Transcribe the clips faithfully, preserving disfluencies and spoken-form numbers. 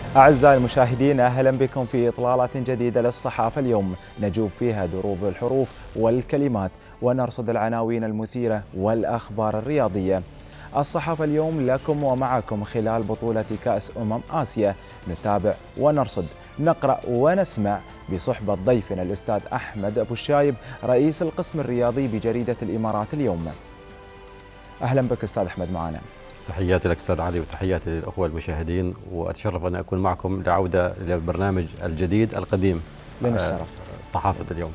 أعزائي المشاهدين، أهلا بكم في إطلالة جديدة للصحافة. اليوم نجوب فيها دروب الحروف والكلمات ونرصد العناوين المثيرة والأخبار الرياضية. الصحافة اليوم لكم ومعكم خلال بطولة كأس أمم آسيا، نتابع ونرصد، نقرأ ونسمع بصحبة ضيفنا الأستاذ أحمد أبو الشايب رئيس القسم الرياضي بجريدة الإمارات اليوم. أهلا بك أستاذ أحمد معنا. تحياتي لك أستاذ علي وتحياتي للأخوة المشاهدين، وأتشرف أن أكون معكم لعودة للبرنامج الجديد القديم لنا الشرف. صحافة اليوم.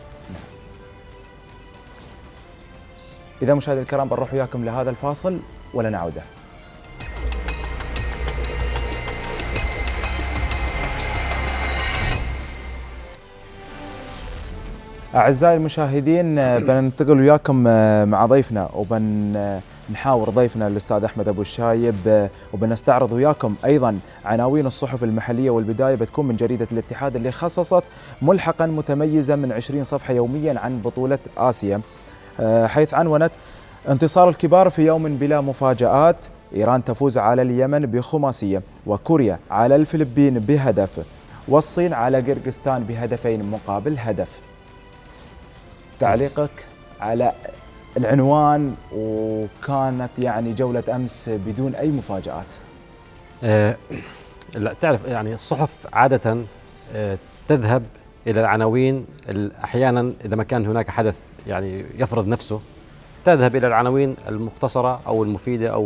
إذا مشاهدي الكرام بنروح وياكم لهذا الفاصل ولنعوده. أعزائي المشاهدين، بننتقل وياكم مع ضيفنا وبنحاور ضيفنا الأستاذ أحمد أبو الشايب، وبنستعرض وياكم أيضا عناوين الصحف المحلية، والبداية بتكون من جريدة الاتحاد اللي خصصت ملحقا متميزا من عشرين صفحة يوميا عن بطولة آسيا، حيث عنونت: انتصار الكبار في يوم بلا مفاجآت، إيران تفوز على اليمن بخماسية، وكوريا على الفلبين بهدف، والصين على قرقستان بهدفين مقابل هدف. تعليقك على العنوان، وكانت يعني جولة أمس بدون أي مفاجآت؟ أه لا تعرف، يعني الصحف عادة أه تذهب إلى العناوين، أحيانا إذا ما كان هناك حدث يعني يفرض نفسه تذهب إلى العناوين المختصرة أو المفيدة أو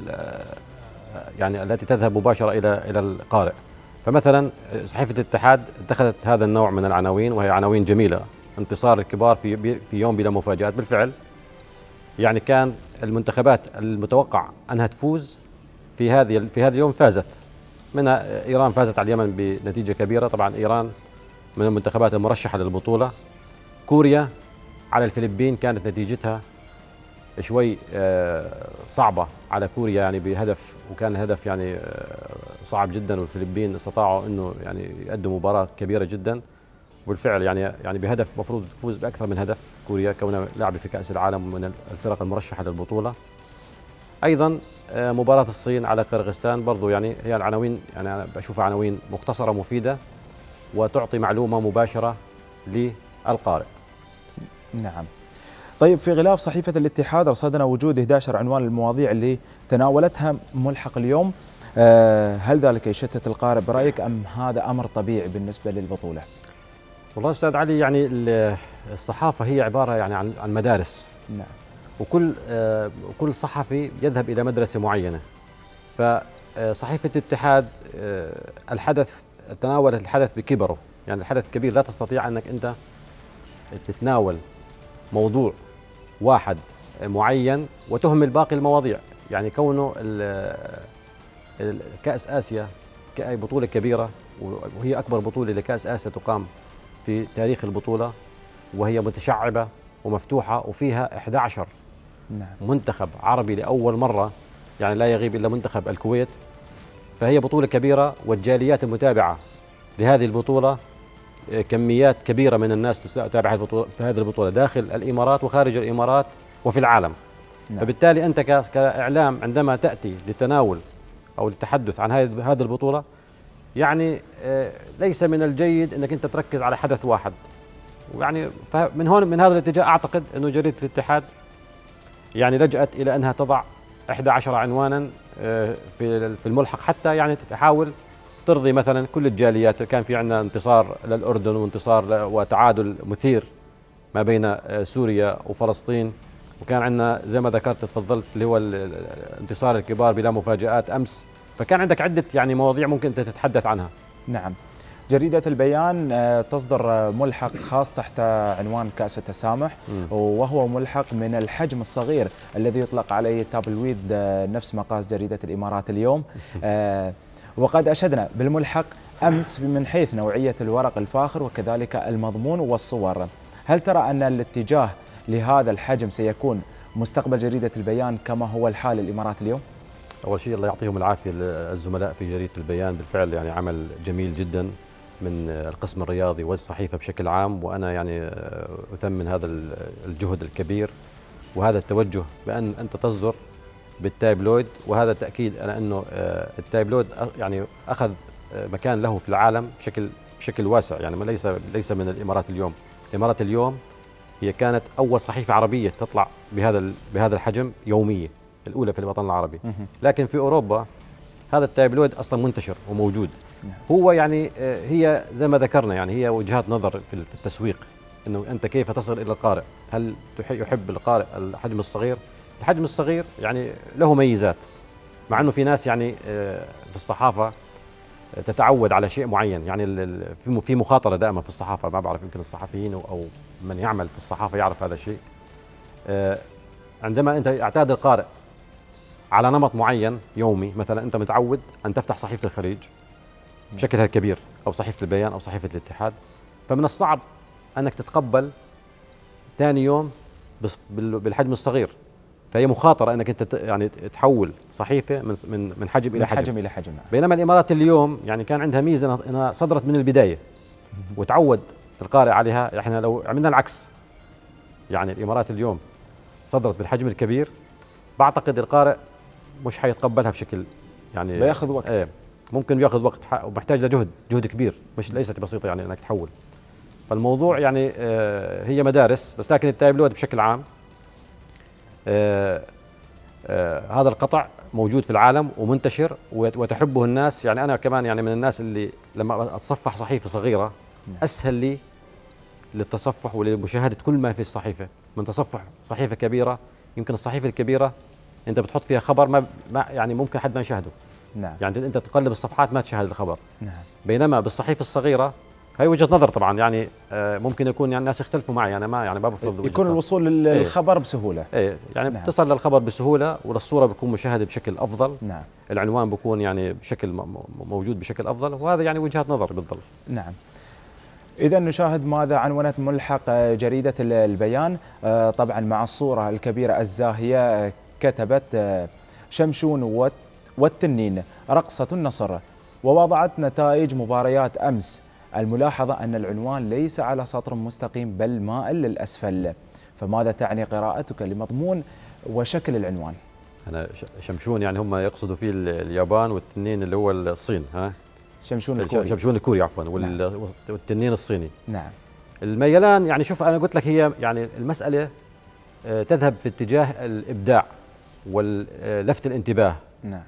يعني التي تذهب مباشرة إلى إلى القارئ. فمثلا صحيفة الاتحاد اتخذت هذا النوع من العناوين، وهي عناوين جميلة: انتصار الكبار في في يوم بلا مفاجآت. بالفعل يعني كان المنتخبات المتوقع أنها تفوز في هذه في هذا اليوم فازت. منها إيران فازت على اليمن بنتيجة كبيرة، طبعا إيران من المنتخبات المرشحة للبطولة. كوريا على الفلبين كانت نتيجتها شوي صعبة على كوريا، يعني بهدف، وكان هدف يعني صعب جدا، والفلبين استطاعوا انه يعني يقدموا مباراة كبيرة جدا. وبالفعل يعني يعني بهدف مفروض تفوز باكثر من هدف كوريا، كونها لاعبة في كأس العالم من الفرق المرشحة للبطولة. ايضا مباراة الصين على قرغيزستان برضو، يعني هي العناوين يعني انا بشوفها عناوين مختصرة مفيدة وتعطي معلومة مباشرة للقارئ. نعم. طيب، في غلاف صحيفة الاتحاد رصدنا وجود إحدى عشرة عنوان المواضيع اللي تناولتها ملحق اليوم. هل ذلك يشتت القارئ برأيك، أم هذا أمر طبيعي بالنسبة للبطولة؟ والله أستاذ علي، يعني الصحافة هي عبارة يعني عن عن مدارس. نعم. وكل وكل صحفي يذهب إلى مدرسة معينة. فصحيفة الاتحاد الحدث تناولت الحدث بكبره، يعني الحدث كبير، لا تستطيع أنك أنت تتناول موضوع واحد معين وتهمل باقي المواضيع. يعني كونه كأس آسيا بطولة كبيرة، وهي أكبر بطولة لكأس آسيا تقام في تاريخ البطولة، وهي متشعبة ومفتوحة وفيها إحدى عشر منتخب عربي لأول مرة، يعني لا يغيب إلا منتخب الكويت. فهي بطولة كبيرة، والجاليات المتابعة لهذه البطولة كميات كبيرة من الناس تتابع في هذه البطولة داخل الإمارات وخارج الإمارات وفي العالم. نعم. فبالتالي أنت كإعلام عندما تأتي للتناول أو للتحدث عن هذه البطولة، يعني ليس من الجيد أنك أنت تركز على حدث واحد. ويعني من هون من هذا الاتجاه أعتقد أنه جريدة الاتحاد يعني لجأت إلى أنها تضع إحدى عشرة عنوانا في في الملحق، حتى يعني تحاول ترضي مثلا كل الجاليات. كان في عندنا انتصار للأردن وانتصار وتعادل مثير ما بين سوريا وفلسطين، وكان عندنا زي ما ذكرت تفضلت اللي هو انتصار الكبار بلا مفاجآت أمس. فكان عندك عدة يعني مواضيع ممكن أنت تتحدث عنها. نعم. جريدة البيان تصدر ملحق خاص تحت عنوان كأس التسامح، م. وهو ملحق من الحجم الصغير الذي يطلق عليه تابلويد نفس مقاس جريدة الإمارات اليوم. وقد أشدنا بالملحق أمس من حيث نوعية الورق الفاخر وكذلك المضمون والصور. هل ترى أن الاتجاه لهذا الحجم سيكون مستقبل جريدة البيان كما هو الحال الإمارات اليوم؟ أول شيء الله يعطيهم العافية الزملاء في جريدة البيان، بالفعل يعني عمل جميل جدا من القسم الرياضي والصحيفة بشكل عام، وأنا يعني أثمن هذا الجهد الكبير وهذا التوجه بأن أنت تصدر بالتابلويد. وهذا تأكيد على أنه التابلويد يعني أخذ مكان له في العالم بشكل بشكل واسع، يعني ما ليس ليس من الامارات اليوم. الامارات اليوم هي كانت اول صحيفه عربيه تطلع بهذا بهذا الحجم يوميه، الاولى في الوطن العربي. لكن في اوروبا هذا التابلويد اصلا منتشر وموجود. هو يعني هي زي ما ذكرنا، يعني هي وجهات نظر في التسويق، انه انت كيف تصل الى القارئ. هل يحب القارئ الحجم الصغير؟ الحجم الصغير يعني له ميزات، مع انه في ناس يعني في الصحافه تتعود على شيء معين، يعني في في مخاطره دائما في الصحافه. ما بعرف، يمكن الصحفيين او من يعمل في الصحافه يعرف هذا الشيء. عندما انت اعتاد القارئ على نمط معين يومي، مثلا انت متعود ان تفتح صحيفه الخليج بشكلها الكبير او صحيفه البيان او صحيفه الاتحاد، فمن الصعب انك تتقبل ثاني يوم بالحجم الصغير. فهي مخاطره انك انت يعني تحول صحيفه من من من حجم الى حجم, حجم الى حجم. بينما الامارات اليوم يعني كان عندها ميزه انها صدرت من البدايه وتعود القارئ عليها. احنا لو عملنا العكس، يعني الامارات اليوم صدرت بالحجم الكبير، بعتقد القارئ مش حيتقبلها بشكل يعني بياخذ وقت. ايه ممكن بياخذ وقت ومحتاج لجهد جهد كبير، مش ليست بسيطه يعني انك تحول. فالموضوع يعني آه هي مدارس بس، لكن التابلويد بشكل عام آه آه هذا القطع موجود في العالم ومنتشر وتحبه الناس. يعني انا كمان يعني من الناس اللي لما اتصفح صحيفه صغيره اسهل لي للتصفح ولمشاهده كل ما في الصحيفه من تصفح صحيفه كبيره. يمكن الصحيفه الكبيره انت بتحط فيها خبر ما, ما يعني ممكن حد ما يشاهده. نعم. يعني انت تقلب الصفحات ما تشاهد الخبر. نعم. بينما بالصحيفه الصغيره، هي وجهه نظر طبعا، يعني آه ممكن يكون يعني الناس يختلفوا معي، انا ما يعني ما بفرض يكون الوصول للخبر ايه بسهوله. ايه يعني نعم. بتصل للخبر بسهوله وللصوره بيكون مشاهده بشكل افضل. نعم. العنوان بيكون يعني بشكل موجود بشكل افضل، وهذا يعني وجهات نظر بالضبط. نعم. إذا نشاهد ماذا عنونت ملحق جريدة البيان. طبعا مع الصورة الكبيرة الزاهية كتبت شمشون والتنين رقصة النصر، ووضعت نتائج مباريات أمس. الملاحظة أن العنوان ليس على سطر مستقيم بل مائل للأسفل، فماذا تعني قراءتك لمضمون وشكل العنوان؟ أنا شمشون يعني هم يقصدوا فيه اليابان، والتنين اللي هو الصين. ها شمشون الكوري. شمشون الكوري عفوا. نعم. والتنين الصيني. نعم. الميلان يعني شوف انا قلت لك هي يعني المساله تذهب في اتجاه الابداع ولفت الانتباه. نعم.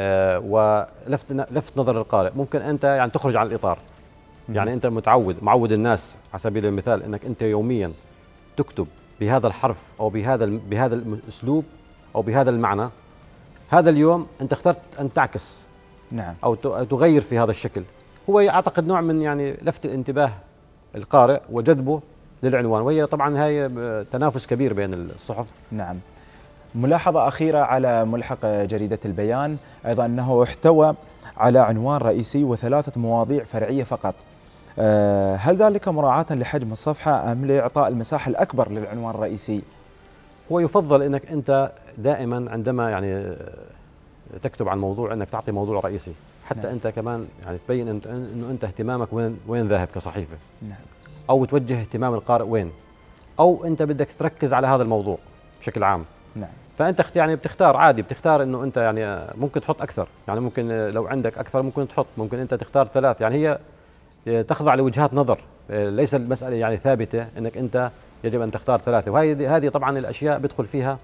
ولفت لفت نظر القارئ. ممكن انت يعني تخرج عن الاطار. مم. يعني انت متعود معود الناس على سبيل المثال انك انت يوميا تكتب بهذا الحرف او بهذا بهذا الاسلوب او بهذا المعنى. هذا اليوم انت اخترت ان تعكس. نعم. او تغير في هذا الشكل. هو اعتقد نوع من يعني لفت الانتباه القارئ وجذبه للعنوان، وهي طبعا هاي تنافس كبير بين الصحف. نعم. ملاحظة أخيرة على ملحق جريدة البيان أيضا أنه احتوى على عنوان رئيسي وثلاثة مواضيع فرعية فقط. هل ذلك مراعاة لحجم الصفحة أم لإعطاء المساحة الأكبر للعنوان الرئيسي؟ هو يفضل أنك أنت دائما عندما يعني تكتب عن موضوع أنك تعطي موضوع رئيسي، حتى نعم. أنت كمان يعني تبين أنه أنت اهتمامك وين وين ذاهب كصحيفة. نعم. أو توجه اهتمام القارئ وين، أو أنت بدك تركز على هذا الموضوع بشكل عام. نعم. فأنت يعني بتختار عادي، بتختار أنه أنت يعني ممكن تحط أكثر، يعني ممكن لو عندك أكثر ممكن تحط، ممكن أنت تختار ثلاث. يعني هي تخضع لوجهات نظر، ليس المسألة يعني ثابتة أنك أنت يجب أن تختار ثلاثة. وهذه هذه طبعا الأشياء بيدخل فيها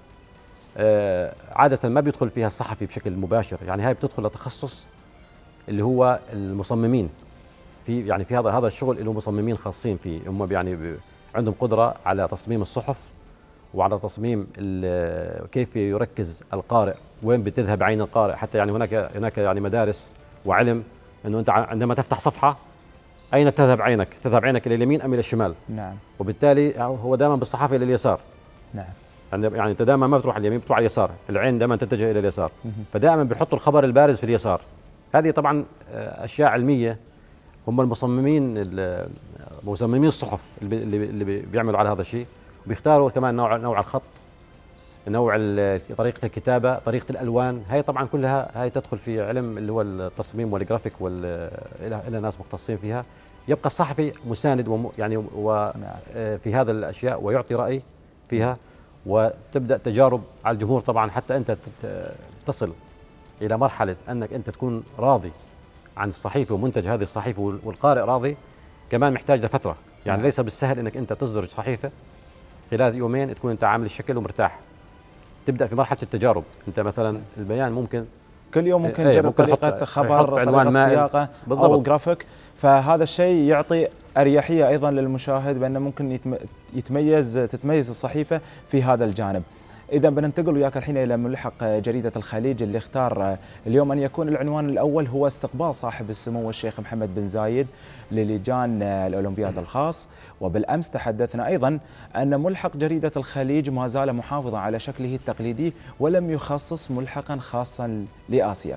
عادة ما بيدخل فيها الصحفي بشكل مباشر. يعني هاي بتدخل لتخصص اللي هو المصممين في يعني في هذا هذا الشغل اللي هم مصممين خاصين فيه، هم يعني عندهم قدرة على تصميم الصحف وعلى تصميم كيف يركز القارئ، وين بتذهب عين القارئ. حتى يعني هناك هناك يعني مدارس وعلم انه انت عندما تفتح صفحة اين تذهب عينك؟ تذهب عينك الى اليمين ام الى الشمال؟ نعم. وبالتالي هو دائما بالصحافة الى اليسار. نعم. يعني انت دائما ما بتروح على اليمين، بتروح على اليسار، العين دائما تتجه الى اليسار. فدائما بيحطوا الخبر البارز في اليسار. هذه طبعا اشياء علميه، هم المصممين مصممين الصحف اللي اللي بيعملوا على هذا الشيء. بيختاروا كمان نوع نوع الخط، نوع طريقه الكتابه، طريقه الالوان. هاي طبعا كلها هاي تدخل في علم اللي هو التصميم والجرافيك، وال الى ناس مختصين فيها. يبقى الصحفي مساند وم يعني وفي هذا الاشياء ويعطي راي فيها، وتبدا تجارب على الجمهور طبعا، حتى انت تصل الى مرحله انك انت تكون راضي عن الصحيفه ومنتج هذه الصحيفه والقارئ راضي كمان محتاج لفتره، يعني نعم. ليس بالسهل انك انت تصدر صحيفه خلال يومين تكون انت عامل الشكل ومرتاح. تبدا في مرحله التجارب، انت مثلا البيان ممكن كل يوم ممكن تجرب ايه طريقه خبر، طريقه سياقه او جرافيك، فهذا الشيء يعطي اريحيه ايضا للمشاهد بانه ممكن يتميز تتميز الصحيفه في هذا الجانب. إذا بننتقل وياك الحين إلى ملحق جريدة الخليج اللي اختار اليوم أن يكون العنوان الأول هو استقبال صاحب السمو الشيخ محمد بن زايد للجان الأولمبياد الخاص. وبالأمس تحدثنا أيضا أن ملحق جريدة الخليج ما زال محافظا على شكله التقليدي ولم يخصص ملحقا خاصا لآسيا.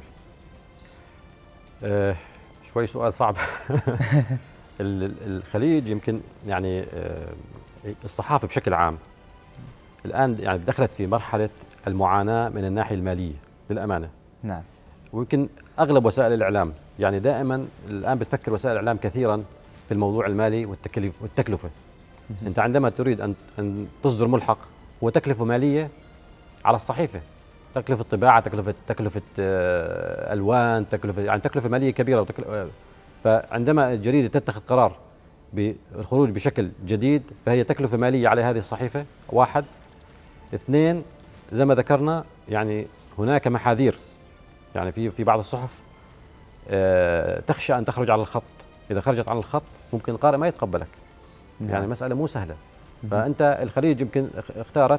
أه شوي سؤال صعب. الخليج يمكن يعني أه الصحافة بشكل عام الآن يعني دخلت في مرحلة المعاناة من الناحية المالية للأمانة. نعم. ويمكن أغلب وسائل الإعلام يعني دائما الآن بتفكر وسائل الإعلام كثيرا في الموضوع المالي والتكلف والتكلفة. أنت عندما تريد أن أن تصدر ملحق هو تكلفة مالية على الصحيفة، تكلفة طباعة، تكلفة تكلفة ألوان، تكلفة يعني تكلفة مالية كبيرة. فعندما الجريدة تتخذ قرار بالخروج بشكل جديد فهي تكلفة مالية على هذه الصحيفة، واحد. اثنين، زي ما ذكرنا يعني هناك محاذير، يعني في في بعض الصحف آه تخشى ان تخرج على الخط، اذا خرجت على الخط ممكن القارئ ما يتقبلك. نعم. يعني مساله مو سهله. مم. فانت الخليج يمكن اختارت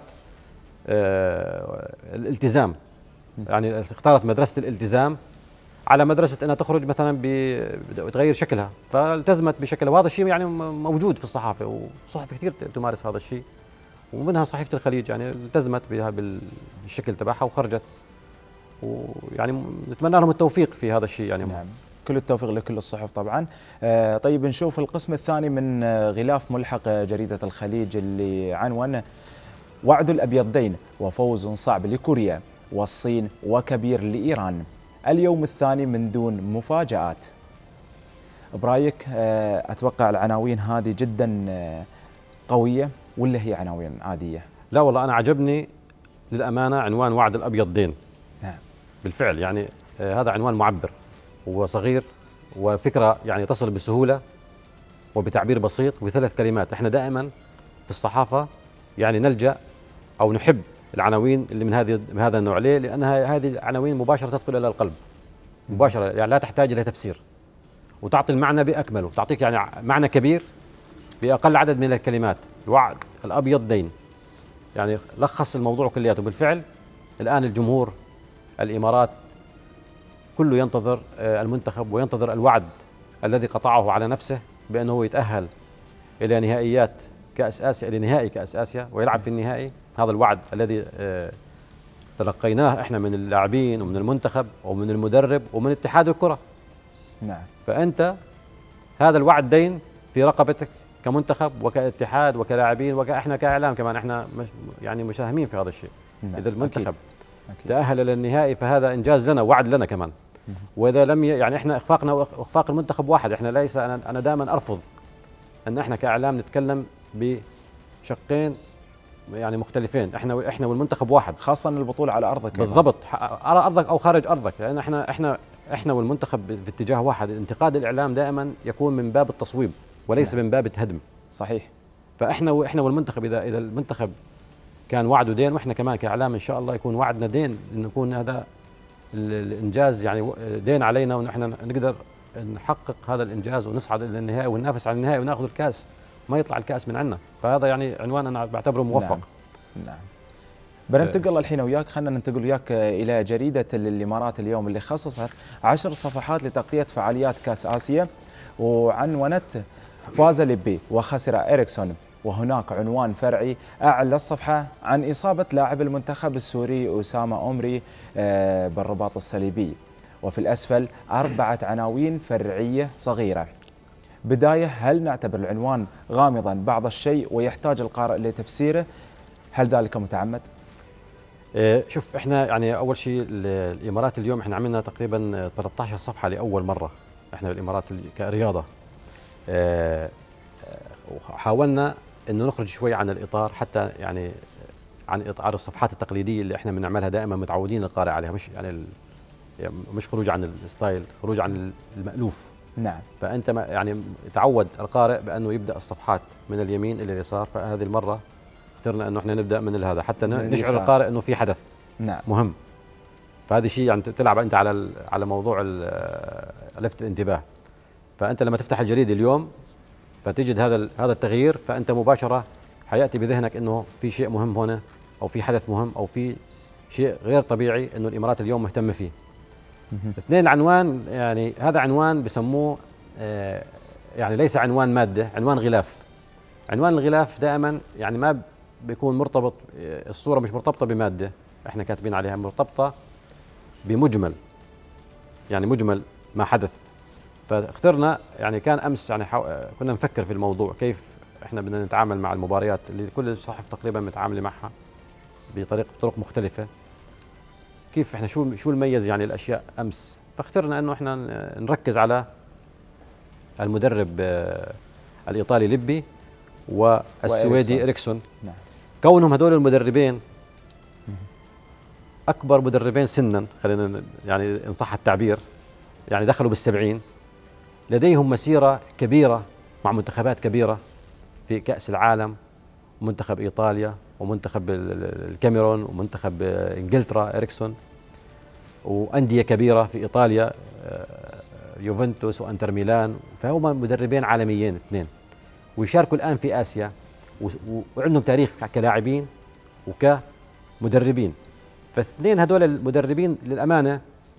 آه الالتزام، يعني اختارت مدرسه الالتزام على مدرسه انها تخرج مثلا بتغير شكلها، فالتزمت بشكلها، وهذا الشيء يعني موجود في الصحافه وصحف كثير تمارس هذا الشيء، ومنها صحيفة الخليج يعني التزمت بها بالشكل تبعها وخرجت، ويعني نتمنى لهم التوفيق في هذا الشيء يعني. نعم. كل التوفيق لكل الصحف طبعا. آه طيب نشوف القسم الثاني من غلاف ملحق جريدة الخليج اللي عنوان وعد الأبيضين وفوز صعب لكوريا والصين وكبير لإيران، اليوم الثاني من دون مفاجآت. برايك آه أتوقع العناوين هذه جدا آه قوية ولا هي عناوين عادية؟ لا والله أنا عجبني للأمانة عنوان وعد الأبيضين. نعم. بالفعل يعني آه هذا عنوان معبر وصغير وفكرة يعني تصل بسهولة وبتعبير بسيط وبثلاث كلمات. احنا دائما في الصحافة يعني نلجأ أو نحب العناوين اللي من هذه من هذا النوع. ليه؟ لأنها هذه العناوين مباشرة تدخل إلى القلب مباشرة، يعني لا تحتاج إلى تفسير وتعطي المعنى بأكمله، تعطيك يعني معنى كبير بأقل عدد من الكلمات. الوعد الأبيضين يعني لخص الموضوع كلياته. بالفعل الآن الجمهور الإمارات كله ينتظر المنتخب وينتظر الوعد الذي قطعه على نفسه بأنه يتأهل إلى نهائيات كأس آسيا، إلى نهائي كأس آسيا ويلعب في النهائي. هذا الوعد الذي تلقيناه احنا من اللاعبين ومن المنتخب ومن المدرب ومن اتحاد الكرة. نعم. فأنت هذا الوعد دين في رقبتك كمنتخب وكاتحاد وكلاعبين وكاحنا كاعلام كمان، احنا مش يعني مساهمين في هذا الشيء. نعم. اذا المنتخب أكيد. أكيد. تاهل الى النهائي فهذا انجاز لنا، وعد لنا كمان. مم. واذا لم ي... يعني احنا اخفاقنا واخفاق المنتخب واحد. احنا ليس انا انا دائما ارفض ان احنا كاعلام نتكلم بشقين يعني مختلفين. احنا احنا والمنتخب واحد، خاصه البطوله على ارضك. بالضبط، على ارضك او خارج ارضك، لان احنا احنا احنا والمنتخب في اتجاه واحد. انتقاد الاعلام دائما يكون من باب التصويب وليس نعم. من باب الهدم. صحيح. فاحنا واحنا والمنتخب اذا اذا المنتخب كان وعده دين، واحنا كمان كاعلام ان شاء الله يكون وعدنا دين، ان يكون هذا الانجاز يعني دين علينا، ونحن نقدر نحقق هذا الانجاز ونصعد الى النهائي وننافس على النهائي وناخذ الكاس، ما يطلع الكاس من عندنا. فهذا يعني عنوان انا بعتبره موفق. نعم. نعم. بننتقل الحين وياك، خلينا ننتقل وياك الى جريده الامارات اليوم اللي خصصت عشر صفحات لتغطيه فعاليات كاس اسيا، وعنونت فاز ليبي وخسر إريكسون. وهناك عنوان فرعي أعلى الصفحة عن إصابة لاعب المنتخب السوري أسامة أومري بالرباط الصليبي. وفي الأسفل أربعة عناوين فرعية صغيرة. بداية، هل نعتبر العنوان غامضا بعض الشيء ويحتاج القارئ لتفسيره؟ هل ذلك متعمد؟ شوف احنا يعني أول شيء الإمارات اليوم احنا عملنا تقريبا ثلاثة عشر صفحة لأول مرة احنا بالإمارات كرياضة. وحاولنا انه نخرج شوي عن الاطار، حتى يعني عن اطار الصفحات التقليديه اللي احنا بنعملها دائما متعودين القارئ عليها، مش يعني يعني مش خروج عن الستايل، خروج عن المألوف. نعم. فأنت ما يعني تعود القارئ بأنه يبدأ الصفحات من اليمين إلى اليسار، فهذه المرة اخترنا أنه احنا نبدأ من هذا حتى نشعر القارئ أنه في حدث نعم مهم. فهذا شيء يعني تلعب أنت على على موضوع لفت الانتباه. فأنت لما تفتح الجريدة اليوم فتجد هذا هذا التغيير، فأنت مباشرة حيأتي بذهنك أنه في شيء مهم هنا، أو في حدث مهم، أو في شيء غير طبيعي أنه الإمارات اليوم مهتمة فيه. اثنين، العنوان يعني هذا عنوان بسموه آه يعني ليس عنوان مادة، عنوان غلاف. عنوان الغلاف دائما يعني ما بيكون مرتبط، الصورة مش مرتبطة بمادة احنا كاتبين عليها، مرتبطة بمجمل، يعني مجمل ما حدث. فاخترنا يعني كان امس يعني كنا نفكر في الموضوع كيف احنا بدنا نتعامل مع المباريات اللي كل الصحف تقريبا متعامله معها بطريقه طرق مختلفه، كيف احنا شو شو الميز يعني الاشياء امس. فاخترنا انه احنا نركز على المدرب الايطالي ليبي والسويدي إريكسون. نعم. كونهم هذول المدربين اكبر مدربين سنا، خلينا يعني ان صح التعبير، يعني دخلوا بالسبعين، لديهم مسيره كبيره مع منتخبات كبيره في كأس العالم، منتخب ايطاليا ومنتخب الكاميرون ومنتخب انجلترا إريكسون، وانديه كبيره في ايطاليا يوفنتوس وانتر ميلان. فهم مدربين عالميين اثنين، ويشاركوا الان في اسيا، وعندهم تاريخ كلاعبين وكمدربين. فاثنين هذول المدربين للامانه،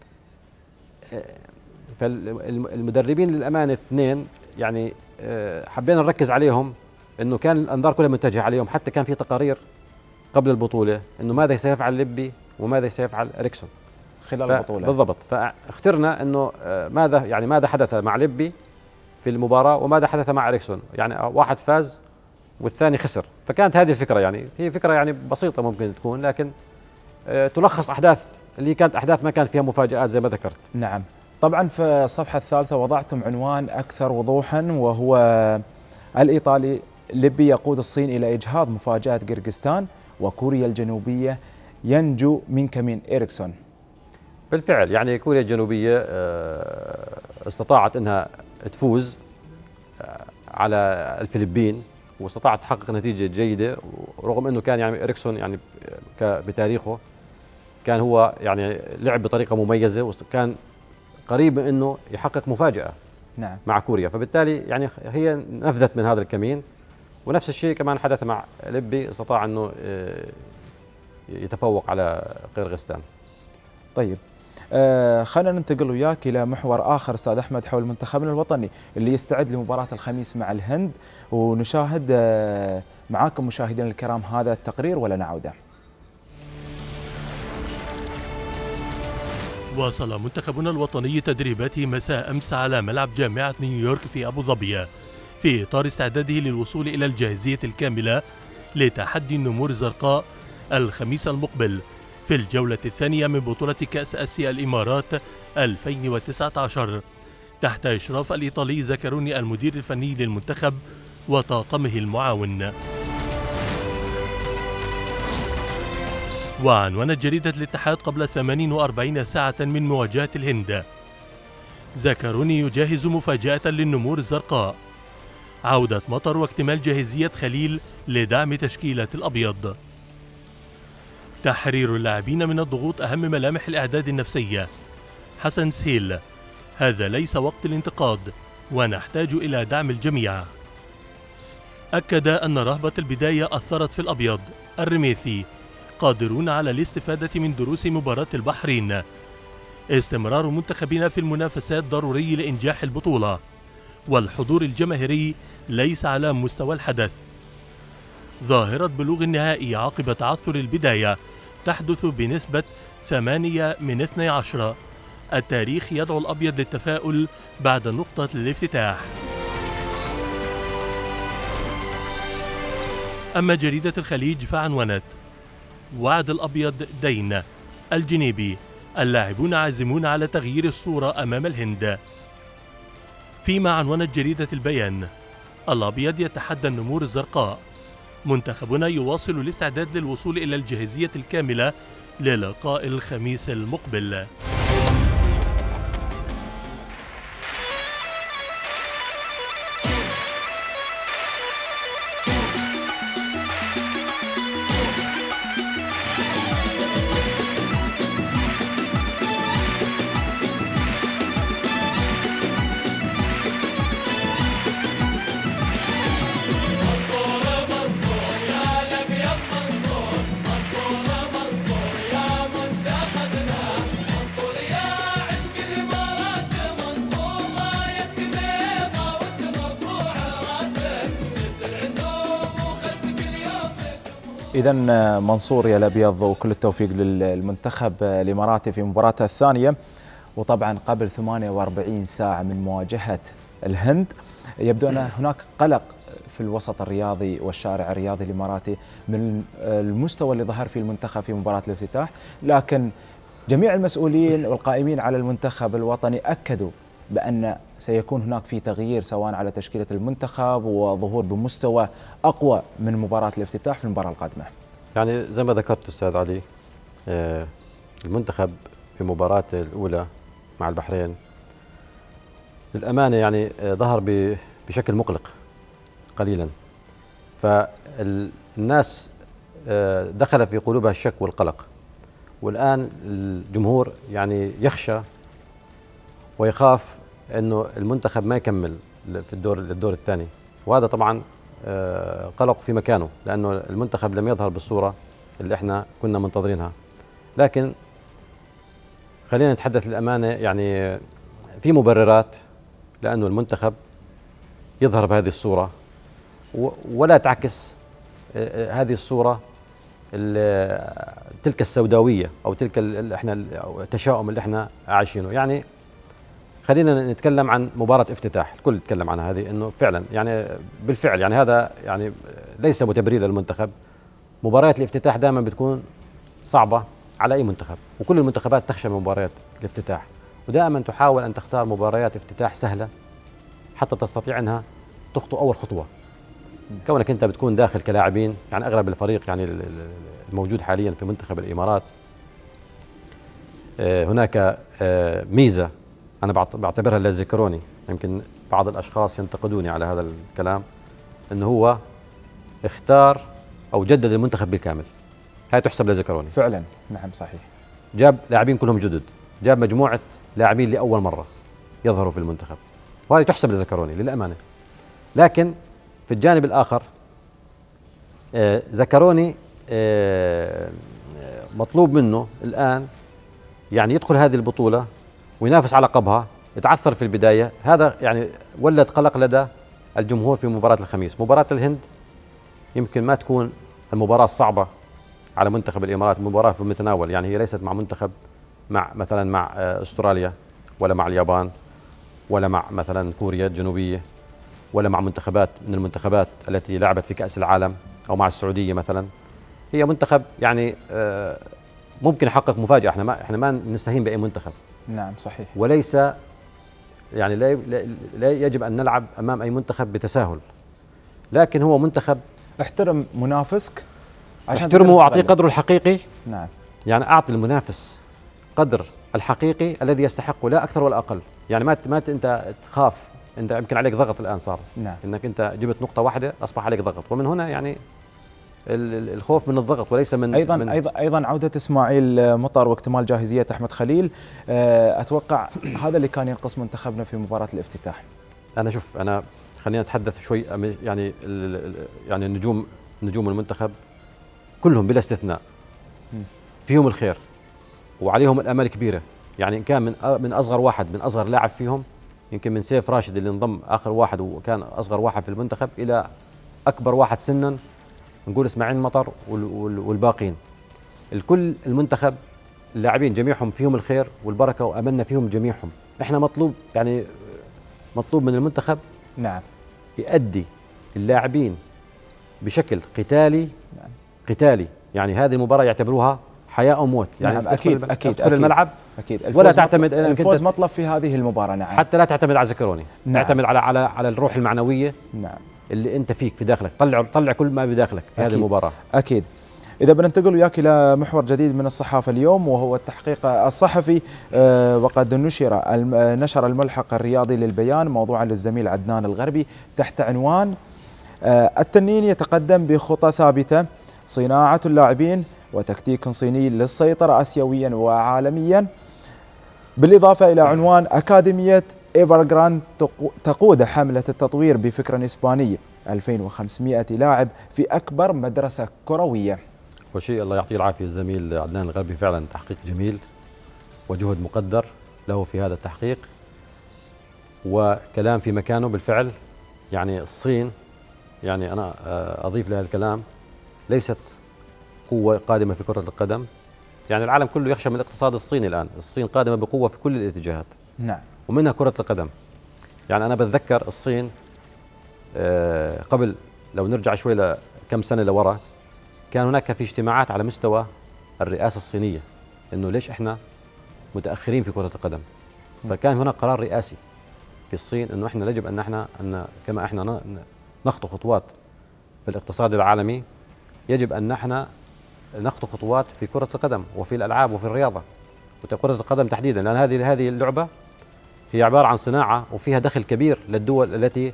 فالمدربين للامانه اثنين يعني حبينا نركز عليهم، انه كان الانظار كلها متجهه عليهم. حتى كان في تقارير قبل البطوله انه ماذا سيفعل ليبي وماذا سيفعل إريكسون خلال البطوله. بالضبط. فاخترنا انه ماذا يعني ماذا حدث مع ليبي في المباراه وماذا حدث مع إريكسون، يعني واحد فاز والثاني خسر. فكانت هذه الفكره، يعني هي فكره يعني بسيطه ممكن تكون، لكن تلخص احداث اللي كانت احداث ما كانت فيها مفاجآت زي ما ذكرت. نعم. طبعا في الصفحه الثالثه وضعتم عنوان اكثر وضوحا، وهو الايطالي ليبي يقود الصين الى اجهاض مفاجاه قرقستان، وكوريا الجنوبيه ينجو من كمين إريكسون. بالفعل يعني كوريا الجنوبيه استطاعت انها تفوز على الفلبين، واستطاعت تحقق نتيجه جيده، رغم انه كان يعني إريكسون يعني بتاريخه كان هو يعني لعب بطريقه مميزه، وكان قريب من انه يحقق مفاجاه. نعم. مع كوريا. فبالتالي يعني هي نفذت من هذا الكمين، ونفس الشيء كمان حدث مع ليبي، استطاع انه يتفوق على قرغستان. طيب آه خلينا ننتقل وياك الى محور اخر استاذ احمد حول منتخبنا الوطني اللي يستعد لمباراه الخميس مع الهند، ونشاهد آه معاكم مشاهدينا الكرام هذا التقرير ولا نعوده. واصل منتخبنا الوطني تدريباته مساء أمس على ملعب جامعة نيويورك في أبو ظبي، في إطار استعداده للوصول إلى الجاهزية الكاملة لتحدي النمور الزرقاء الخميس المقبل في الجولة الثانية من بطولة كأس آسيا الإمارات ألفين وتسعة عشر، تحت إشراف الإيطالي زكروني المدير الفني للمنتخب وطاقمه المعاون. وعنونت جريدة الاتحاد قبل ثمانية وأربعين ساعة من مواجهة الهند: زكروني يجهز مفاجأة للنمور الزرقاء، عودة مطر واكتمال جاهزية خليل لدعم تشكيلة الأبيض. تحرير اللاعبين من الضغوط أهم ملامح الإعداد النفسية. حسن سهيل: هذا ليس وقت الانتقاد ونحتاج إلى دعم الجميع. أكد أن رهبة البداية أثرت في الأبيض. الرميثي: قادرون على الاستفادة من دروس مباراة البحرين. استمرار منتخبنا في المنافسات ضروري لإنجاح البطولة، والحضور الجماهيري ليس على مستوى الحدث. ظاهرة بلوغ النهائي عقب تعثر البداية تحدث بنسبة ثمانية من اثني عشر. التاريخ يدعو الأبيض للتفاؤل بعد نقطة الافتتاح. أما جريدة الخليج فعنونت: وعد الأبيض دين. الجنيبي: اللاعبون عازمون على تغيير الصورة أمام الهند. فيما عنونت جريدة البيان: الأبيض يتحدى النمور الزرقاء، منتخبنا يواصل الاستعداد للوصول إلى الجاهزية الكاملة للقاء الخميس المقبل. إذا منصور يا الأبيض وكل التوفيق للمنتخب الإماراتي في مباراته الثانية. وطبعا قبل ثمانية وأربعين ساعة من مواجهة الهند يبدو أن هناك قلق في الوسط الرياضي والشارع الرياضي الإماراتي من المستوى اللي ظهر فيه المنتخب في مباراة الافتتاح، لكن جميع المسؤولين والقائمين على المنتخب الوطني أكدوا بأن سيكون هناك في تغيير سواء على تشكيلة المنتخب وظهور بمستوى أقوى من مباراة الافتتاح في المباراة القادمة. يعني زي ما ذكرت أستاذ علي، المنتخب في مباراة الأولى مع البحرين للأمانة يعني ظهر بشكل مقلق قليلا، فالناس دخل في قلوبها الشك والقلق، والآن الجمهور يعني يخشى ويخاف أنه المنتخب ما يكمل في الدور الدور الثاني، وهذا طبعا قلق في مكانه لأنه المنتخب لم يظهر بالصورة اللي احنا كنا منتظرينها. لكن خلينا نتحدث للأمانة، يعني في مبررات لأنه المنتخب يظهر بهذه الصورة ولا تعكس هذه الصورة تلك السوداوية أو تلك احنا التشاؤم اللي احنا عايشينه. يعني خلينا نتكلم عن مباراة افتتاح، الكل يتكلم عنها هذه، انه فعلا يعني بالفعل يعني هذا يعني ليس متبرير للمنتخب. مباريات الافتتاح دائما بتكون صعبة على اي منتخب، وكل المنتخبات تخشى من مباريات الافتتاح، ودائما تحاول ان تختار مباريات افتتاح سهلة حتى تستطيع انها تخطو اول خطوة. كونك انت بتكون داخل كلاعبين، يعني اغلب الفريق يعني الموجود حاليا في منتخب الامارات هناك ميزة أنا بعتبرها لازكروني، يمكن بعض الأشخاص ينتقدوني على هذا الكلام، أنه هو اختار أو جدد المنتخب بالكامل. هاي تحسب لازكروني فعلا. نعم صحيح. جاب لاعبين كلهم جدد، جاب مجموعة لاعبين لأول مرة يظهروا في المنتخب، وهذه تحسب لازكروني للأمانة. لكن في الجانب الآخر آه زكروني آه مطلوب منه الآن يعني يدخل هذه البطولة وينافس على لقبها، يتعثر في البداية، هذا يعني ولد قلق لدى الجمهور في مباراة الخميس. مباراة الهند يمكن ما تكون المباراة الصعبة على منتخب الإمارات، مباراة في المتناول، يعني هي ليست مع منتخب مع مثلا مع أستراليا ولا مع اليابان ولا مع مثلا كوريا الجنوبية ولا مع منتخبات من المنتخبات التي لعبت في كأس العالم أو مع السعودية مثلا. هي منتخب يعني ممكن يحقق مفاجأة، احنا ما احنا ما نستهين بأي منتخب. نعم صحيح. وليس يعني لا لا يجب ان نلعب امام اي منتخب بتساهل، لكن هو منتخب احترم منافسك عشان احترمه واعطيه قدره الحقيقي. نعم. يعني اعطي المنافس قدر الحقيقي الذي يستحقه، لا اكثر ولا اقل. يعني ما ما انت تخاف، انت يمكن عليك ضغط الان صار. نعم. انك انت جبت نقطه واحده اصبح عليك ضغط، ومن هنا يعني الخوف من الضغط وليس من ايضا من ايضا ايضا عوده اسماعيل مطر واكتمال جاهزيه احمد خليل، اتوقع هذا اللي كان ينقص منتخبنا في مباراه الافتتاح. انا شوف انا خلينا نتحدث شوي، يعني يعني النجوم نجوم المنتخب كلهم بلا استثناء فيهم الخير وعليهم الامال كبيره. يعني ان كان من من اصغر واحد من اصغر لاعب فيهم، يمكن من سيف راشد اللي انضم اخر واحد وكان اصغر واحد في المنتخب، الى اكبر واحد سنا نقول اسماعيل مطر والباقين. الكل المنتخب اللاعبين جميعهم فيهم الخير والبركه واملنا فيهم جميعهم. احنا مطلوب يعني مطلوب من المنتخب نعم يؤدي اللاعبين بشكل قتالي. نعم. قتالي، يعني هذه المباراه يعتبروها حياه او موت. يعني نعم اكيد اكيد تدخل الملعب اكيد ولا تعتمد الفوز مطلب في هذه المباراه. نعم. حتى لا تعتمد على زكروني. نعم. اعتمد على على على الروح المعنويه. نعم. اللي انت فيك في داخلك، طلع طلع كل ما بداخلك في هذه المباراه. اكيد. إذا بننتقل وياك إلى محور جديد من الصحافة اليوم، وهو التحقيق الصحفي، وقد نشر نشر الملحق الرياضي للبيان موضوعا للزميل عدنان الغربي تحت عنوان التنين يتقدم بخطى ثابتة، صناعة اللاعبين وتكتيك صيني للسيطرة آسيويا وعالميا، بالإضافة إلى عنوان أكاديمية إيفرغراند تقود حملة التطوير بفكر إسباني، ألفين وخمسمئة لاعب في أكبر مدرسة كروية. وشيء الله يعطيه العافية الزميل عدنان الغربي، فعلا تحقيق جميل وجهد مقدر له في هذا التحقيق، وكلام في مكانه بالفعل. يعني الصين، يعني أنا أضيف لها الكلام، ليست قوة قادمة في كرة القدم. يعني العالم كله يخشى من الاقتصاد الصيني الآن، الصين قادمة بقوة في كل الاتجاهات. نعم. ومنها كرة القدم. يعني أنا بتذكر الصين آه قبل، لو نرجع شوي لكم سنة لورا، كان هناك في اجتماعات على مستوى الرئاسة الصينية إنه ليش إحنا متأخرين في كرة القدم. فكان هناك قرار رئاسي في الصين إنه إحنا يجب أن إحنا أن كما إحنا نخطو خطوات في الاقتصاد العالمي، يجب أن نحن نخطو خطوات في كرة القدم وفي الألعاب وفي الرياضة وكرة القدم تحديدا، لأن هذه هذه اللعبة هي عبارة عن صناعة وفيها دخل كبير للدول التي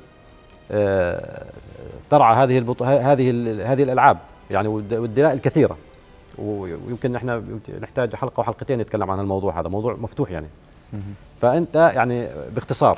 ترعى هذه البط... هذه هذه الألعاب، يعني والدلائل الكثيرة، ويمكن نحن نحتاج حلقة وحلقتين نتكلم عن الموضوع هذا، موضوع مفتوح يعني. فأنت يعني باختصار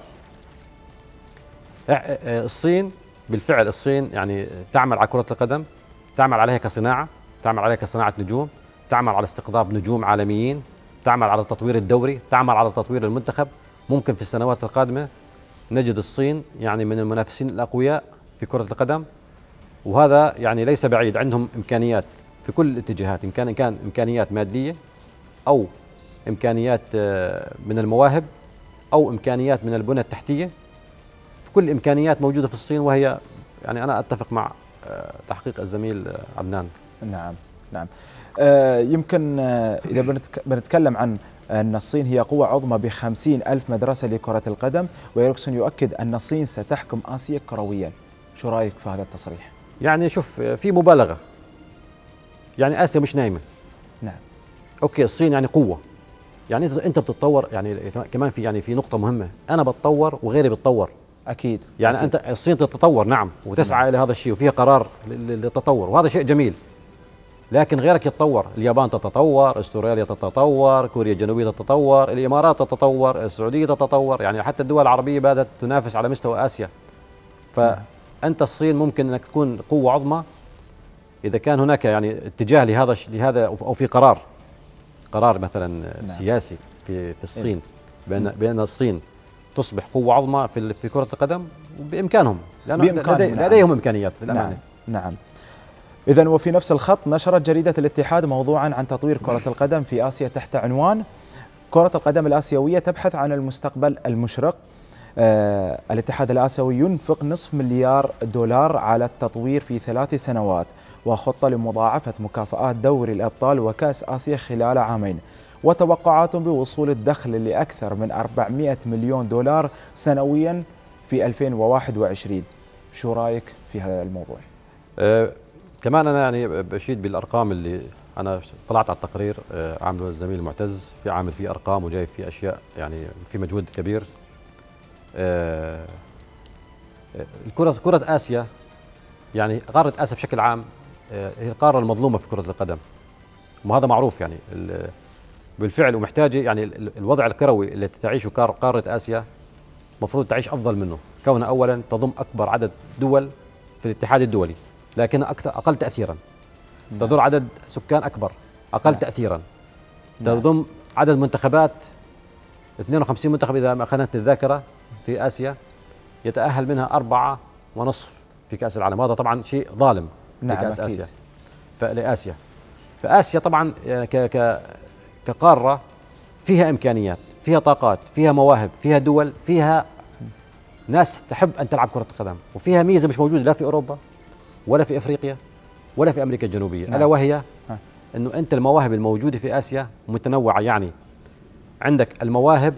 الصين بالفعل الصين يعني تعمل على كرة القدم، تعمل عليها كصناعة، تعمل عليها كصناعة نجوم، تعمل على استقطاب نجوم عالميين، تعمل على تطوير الدوري، تعمل على تطوير المنتخب. ممكن في السنوات القادمة نجد الصين يعني من المنافسين الأقوياء في كرة القدم، وهذا يعني ليس بعيد. عندهم إمكانيات في كل الاتجاهات، إن كان إن كان إمكانيات مادية أو إمكانيات من المواهب أو إمكانيات من البنى التحتية. في كل إمكانيات موجودة في الصين، وهي يعني أنا أتفق مع تحقيق الزميل عدنان. نعم نعم. آه يمكن آه إذا بنتك بنتكلم عن أن الصين هي قوة عظمى بخمسين ألف مدرسة لكرة القدم، وإيريكسون يؤكد أن الصين ستحكم آسيا كرويا. شو رأيك في هذا التصريح؟ يعني شوف في مبالغة، يعني آسيا مش نايمة. نعم. أوكي الصين يعني قوة، يعني أنت بتتطور، يعني كمان في يعني في نقطة مهمة، أنا بتطور وغيري بتطور. أكيد. يعني أكيد. أنت الصين تتطور نعم وتسعى نعم. إلى هذا الشيء وفيها قرار للتطور، وهذا شيء جميل. لكن غيرك يتطور، اليابان تتطور، استراليا تتطور، كوريا الجنوبية تتطور، الإمارات تتطور، السعودية تتطور، يعني حتى الدول العربية بدأت تنافس على مستوى آسيا. فأنت الصين ممكن أنك تكون قوة عظمى إذا كان هناك يعني اتجاه لهذا لهذا أو في قرار قرار مثلا نعم. سياسي في في الصين بأن بأن الصين تصبح قوة عظمى في في كرة القدم، وبإمكانهم لأنه لدي نعم. لديهم إمكانيات نعم. نعم. إذن وفي نفس الخط نشرت جريدة الاتحاد موضوعا عن تطوير كرة القدم في آسيا تحت عنوان كرة القدم الآسيوية تبحث عن المستقبل المشرق. آه الاتحاد الآسيوي ينفق نصف مليار دولار على التطوير في ثلاث سنوات، وخطة لمضاعفة مكافآت دوري الأبطال وكأس آسيا خلال عامين، وتوقعات بوصول الدخل لأكثر من أربعمئة مليون دولار سنويا في ألفين وواحد وعشرين. شو رأيك في هذا الموضوع؟ أه كمان أنا يعني بشيد بالأرقام اللي أنا طلعت على التقرير أه عامله الزميل معتز، في عامل فيه أرقام وجايب فيه أشياء، يعني في مجهود كبير. أه الكرة كرة آسيا، يعني قارة آسيا بشكل عام أه هي القارة المظلومة في كرة القدم، وهذا معروف يعني بالفعل، ومحتاجة يعني الوضع الكروي اللي تعيشه قارة آسيا مفروض تعيش أفضل منه، كونها أولا تضم أكبر عدد دول في الاتحاد الدولي لكنها أكثر أقل تأثيرا، نعم. تضم عدد سكان أكبر أقل نعم. تأثيرا، نعم. تضم عدد منتخبات اثنين وخمسين منتخب إذا ما خانتني الذاكرة في آسيا، يتأهل منها أربعة ونصف في كأس العالم، هذا طبعا شيء ظالم نعم في كأس أكيد. آسيا فلآسيا فآسيا طبعا ك ك كقارة فيها إمكانيات، فيها طاقات، فيها مواهب، فيها دول، فيها ناس تحب أن تلعب كرة القدم، وفيها ميزة مش موجودة لا في أوروبا ولا في أفريقيا ولا في أمريكا الجنوبية. نعم. ألا وهي أنه أنت المواهب الموجودة في آسيا متنوعة، يعني عندك المواهب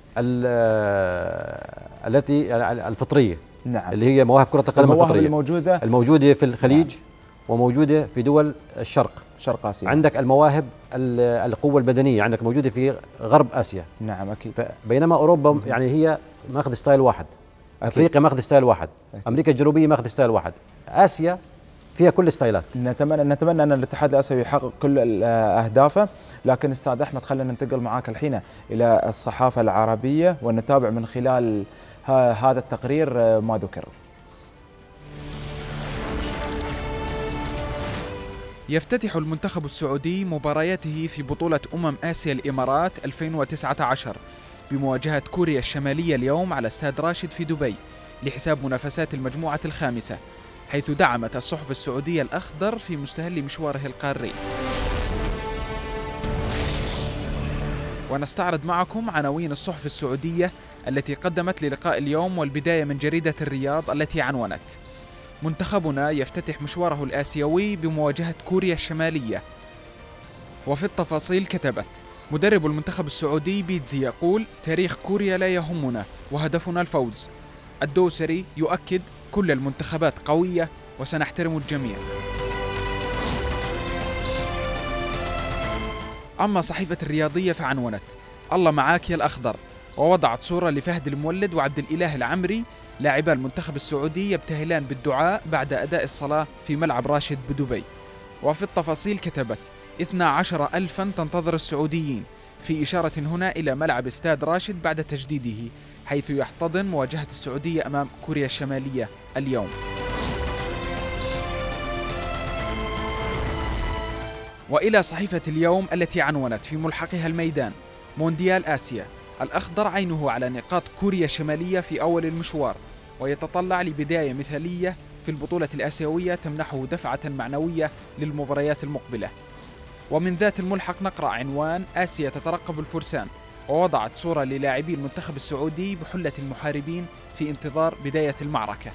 التي الفطرية، نعم. اللي هي مواهب كرة القدم الفطرية الموجودة الموجودة في الخليج، نعم. وموجودة في دول الشرق شرق آسيا. عندك المواهب القوة البدنية عندك موجودة في غرب آسيا. نعم أكيد. بينما أوروبا م- يعني هي ماخذ ستايل واحد، أكيد. أفريقيا ماخذ ستايل واحد، أكيد. أمريكا الجنوبية ماخذ ستايل واحد، آسيا فيها كل ستايلات. نتمنى نتمنى أن الاتحاد الآسيوي يحقق كل أهدافه، لكن أستاذ أحمد خلينا ننتقل معاك الحين إلى الصحافة العربية ونتابع من خلال هذا التقرير ما ذكر. يفتتح المنتخب السعودي مبارياته في بطولة أمم آسيا الإمارات ألفين وتسعة عشر بمواجهة كوريا الشمالية اليوم على استاد راشد في دبي لحساب منافسات المجموعة الخامسة، حيث دعمت الصحف السعودية الأخضر في مستهل مشواره القاري. ونستعرض معكم عناوين الصحف السعودية التي قدمت للقاء اليوم، والبداية من جريدة الرياض التي عنونت: منتخبنا يفتتح مشواره الآسيوي بمواجهة كوريا الشمالية. وفي التفاصيل كتبت: مدرب المنتخب السعودي بيتزي يقول: تاريخ كوريا لا يهمنا وهدفنا الفوز. الدوسري يؤكد: كل المنتخبات قوية وسنحترم الجميع. أما صحيفة الرياضية فعنونت: الله معاك يا الأخضر، ووضعت صورة لفهد المولد وعبد الإله العمري لاعبا المنتخب السعودي يبتهلان بالدعاء بعد أداء الصلاة في ملعب راشد بدبي. وفي التفاصيل كتبت: اثنا عشر ألفا تنتظر السعوديين، في إشارة هنا إلى ملعب استاد راشد بعد تجديده، حيث يحتضن مواجهة السعودية أمام كوريا الشمالية اليوم. وإلى صحيفة اليوم التي عنونت في ملحقها الميدان: مونديال آسيا، الأخضر عينه على نقاط كوريا الشمالية في أول المشوار، ويتطلع لبداية مثالية في البطولة الآسيوية تمنحه دفعة معنوية للمباريات المقبلة. ومن ذات الملحق نقرأ عنوان: آسيا تترقب الفرسان، ووضعت صورة للاعبي المنتخب السعودي بحلة المحاربين في انتظار بداية المعركة.